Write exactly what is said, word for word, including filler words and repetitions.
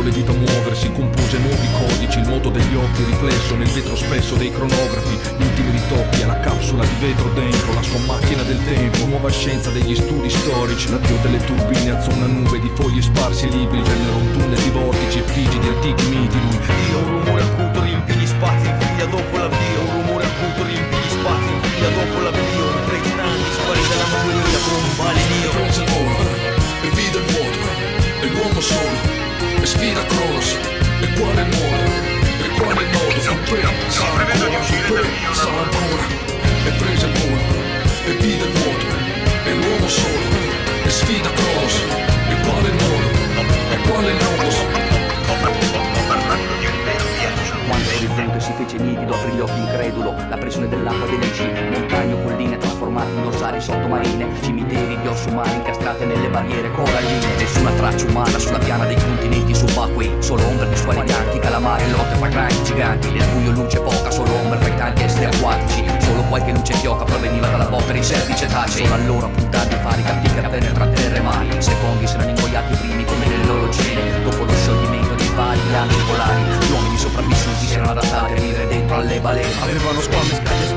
le dita muoversi, compose nuovi codici, il moto degli occhi riflesso nel vetro spesso dei cronografi, gli ultimi ritocchi alla capsula di vetro dentro la sua macchina del tempo, nuova scienza degli studi storici, l'addio delle turbine alzò una nube di fogli sparsi e libri, vennero un tunnel di vortici e frigidi antichi miti. Lui Dio, un rumore acuto riempì gli spazi in fila dopo l'avvio, un rumore acuto riempì gli spazi in fila dopo l'avvio, in tre istanti sparì dalla motoria come un balenio. prese il volo e vide il vuoto e l'uomo solo e sfida Cronos. E quale modo? E quale modo? Super, sa ancora, super, sa ancora. E prese il volo e vide il vuoto e l'uomo solo e sfida Cronos. E quale modo? E quale modo? Quando l'orizzonte si fece nidido, aprì gli occhi incredulo, la pressione dell'acqua delle G, montagne o colline trasformate in dorsali sottomarine, cimiteri di ossa umane incastrate nelle barriere coralline, nessuna traccia umana sulla piana dei continenti subacquei, solo ombre di squaliganti, calamari, lotte fra grandi giganti, nel buio luce poca, solo ombre fra i tanti esseri acquatici, solo qualche luce fioca proveniva dalla bocca dei serpi cetacei, solo allora puntate i fari capì che penetra terre e mari, i secondi s'erano ingoiati i primi come nelle loro cene, dopo lo scioglimento dei vari piani polari, gli uomini sopravvissuti si erano adattati a vivere dentro alle balene, Avevano squame, scaglie,